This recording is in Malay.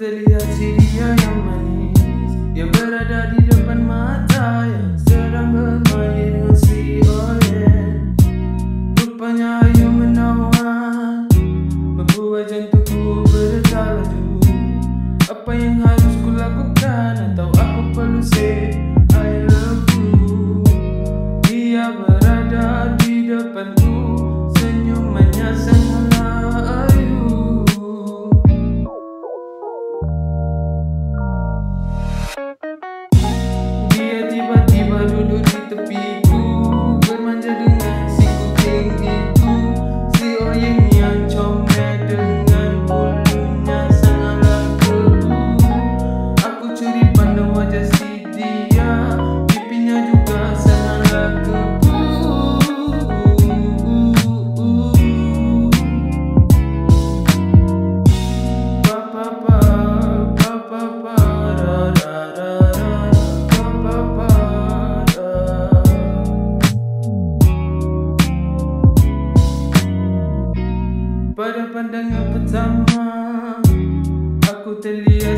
terlihat si dia yang manis, yang berada di depan mata, yang sedang bermain dengan si Orien. Rupanya ayu menawan, membuat jantungku berdetak laju. Apa yang harus ku lakukan, atau aku perlu say I love you? Dia berada di depanku, senyumannya sangatlah ayu. Dia tiba-tiba duduk di tepiku, bermanja dengan si kucing itu. Si Orien yang comel dengan bulunya sangatlah keruh. Aku curi pandang wajah si dia, pipinya juga sangatlah keruh. Pa-pa-pa, pa-pa-pa, ra-ra-ra-ra, pa-pa-pa, ra. Pada pandangan pertama, aku terlihat